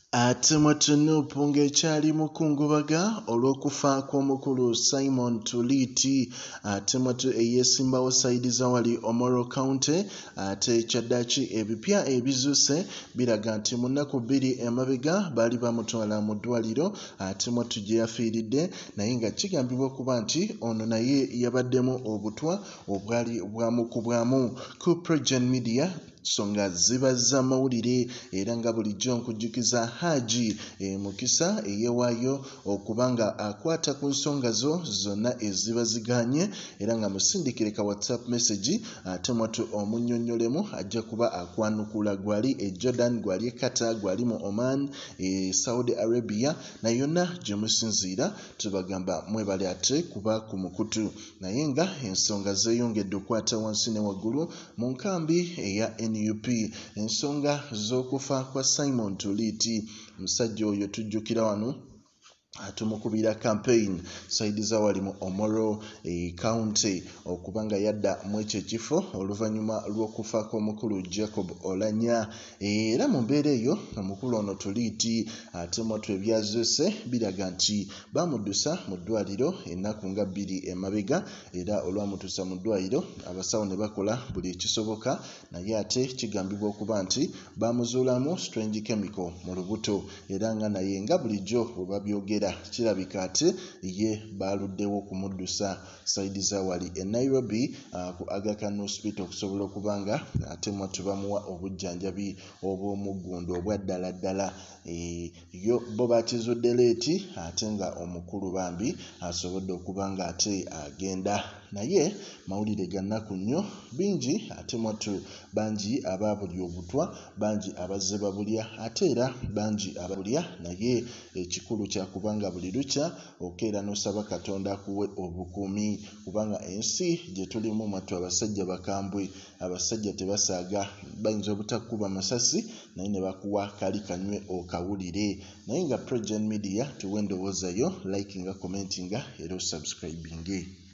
Ate mwatunupu ng'ekyali mukungubaga olw'okufa kw'omukulu Simon Toolit ate mwatu eyesimbawo sayidi za wali Omoro County ate kyaddaki ebipya ebizuuse biraga nti mu nnaku bbiri emabega baali bamutwala mu ddwaliro ate mwatu gye yafiiridde naye nga kigambibwa okuba nti ono naye yabaddemu obutwa obwali bwamukubwamu. Ku PROJOURN media songa ziba za mawulire era nga bulijjo nkujjukiza Haji Mukisa eyewaayo okubanga akwata ku nsonga zo zonna eziba ziganye era nga musindikire ka WhatsApp message ate mwatu omunnyonnyolemu ajja kuba akwanukula gwali e Jordan, gwali e Qatar, gwali mu Oman, Saudi Arabia na yonna gye musinziira tubagamba mwebale ate kuba ku mukutu naye nga ensonga zeeyongedde okwata wansi ne waggulu mu nkambi eya NUP. Ensonga z'okufa kwa Simon Toolit musajja oyo tujjukira wano atumukubira campaign sayidi za wali mu Omoro County okubanga yadda mu ekyo ekifo oluvannyuma lw'okufa kw'omukulu Jacob Olanya era mu mbeera eyo omukulu ono Toolit ate mwatu ebyazuuse biraga nti bamuddusa mu ddwaliro ennaku nga bbiri emabega era olwamutuusa mu ddwaliro abasawo ne bakola buli ekisoboka naye ate kigambibwa okuba nti bamuzuulamu strange chemical mu lubuto era nga naye nga bulijjo bwe babyogera kirabika ate ye baluddewo kumuddusa sayidi za wali e Nairobi ku Aga Khan Hospital okusobola okubanga ate mwatu bamuwa obujjanjabi obw'omuggundu obwa ddala yo bo bakizudde leeti ate nga omukulu Bambi asobodde okubanga ate agenda naye mawulire ga nnaku nnyo bingi ate mwatu bangi abaabulya obutwa bangi abazze babulya ate era bangi ababulya naye ekikulu kyakubanga buli lukya okeera n'osaba Katonda akuwe obukuumi kubanga ensi gye tulimu mwatu abasajja bakambwe abasajja tebasaaga bayinza obutakuba masasi naye ne bakuwa kali kanywe okawulire naye nga PROJOURN media tuwe endowooza yo likinga commentinga era osubscribinge.